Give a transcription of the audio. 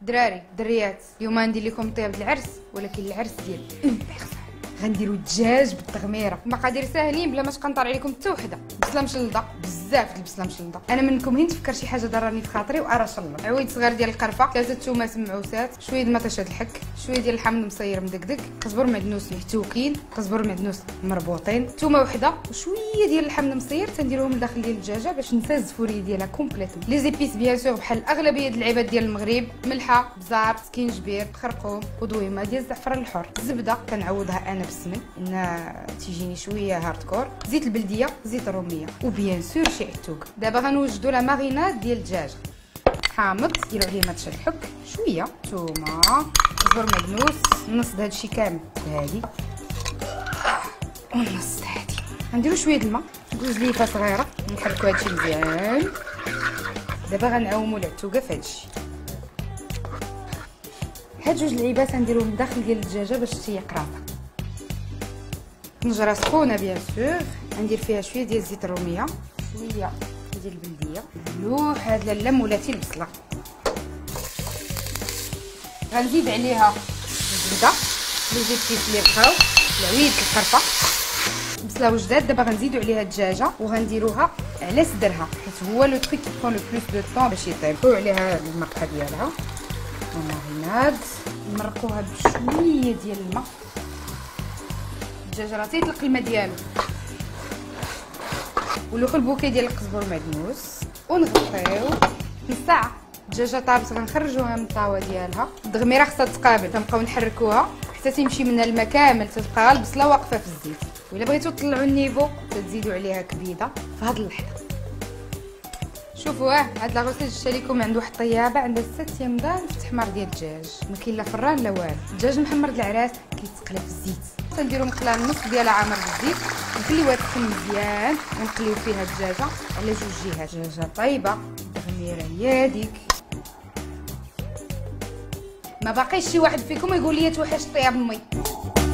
دراري دريات، اليوم غندير لكم طياب العرس، ولكن العرس ديال اون بيرسون. غنديروا الدجاج بالتغميره، مقادير ساهلين بلا ما تقنطر عليكم حتى وحده. بصله مشلضه، بزاف البصله مشلضه. انا منكم هين تفكر شي حاجه ضراني في خاطري وارا شلط. عويد صغير ديال القرفه، 3 تومات معوسات، شويه د مطيشه الحك، شويه ديال الحامض مصير مدقدق، قزبر معدنوس محتوكين، قزبر معدنوس مربوطين، تومه وحده وشويه ديال الحامض مصير تنديروهم لداخل ديال الدجاجه باش نسى الزفوريه ديالها كومبليتوم. لي زيبيس بيان سور بحال اغلبيه العباد ديال المغرب، ملحه، بزار، سكينجبير، خرقوم، ودويمه ديال الزعفران الحر. الزبده كنعوضها انا بالسمن ان تيجيني شويه هاردكور، زيت البلديه، زيت الروميه، وبيان سور شي عتوق. دابا غنوجدوا لا ماريناد ديال الدجاجه. حامض ديروا عليه مطشه الحك، شويه ثومه، قزبر معدنوس، نص د هادشي كامل هادي ونص هادي. غنديروا شويه د الماء، جوج ليفه صغيره، نحركوا هادشي مزيان. دابا غنعوموا العتوقه في هادشي. هاد جوج لعيبات غنديروهم لداخل ديال الدجاجه باش تيق راسها. طنجره سخونه بيان سور، غندير فيها شويه ديال زيت الروميه، شويه ديال البلديه، ملوح هاد لاله مولاتي البصله. غنزيد عليها الزبده، لي زيبيس اللي بقاو، العويد، القرفه، البصله وجدات. دابا غنزيدوا عليها الدجاجه وغنديروها على صدرها، حيت هو لو تريك كي برون لو بلوس دو طون باش يطيب. نحطوا عليها المرقه ديالها وماريناد، نمرقوها بشويه ديال الماء. الدجاج راه تيطلق الماء ديالو، ولوخ البوكي ديال القزبر معدنوس ونغطيو نص ساعه. الدجاجه طابت غنخرجوها من الطاوه ديالها. التغميره خصها تقابل، تنبقاو نحركوها حتى تيمشي منها الماء كامل، تتبقى البصله واقفه في الزيت. وإلا بغيتو تطلعوا النيفو تزيدوا عليها كبيده في هاد اللحظه. شوفوا هاد لاغوسيت جبتها لكم عند واحد الطيابه عندها 6 يمضان في التحمار ديال الدجاج، ما كاين لا فران لا والو. الدجاج محمر د العراس كيتقلى في الزيت، تنديرو مقله النص ديالها عامر بالزيت، نخليوها تسخن مزيان ونقليو فيها الدجاجه على جوج جهات. الدجاجه طايبه، التغميره هي هذيك. ما باقيش شي واحد فيكم يقول لي توحش طياب امي.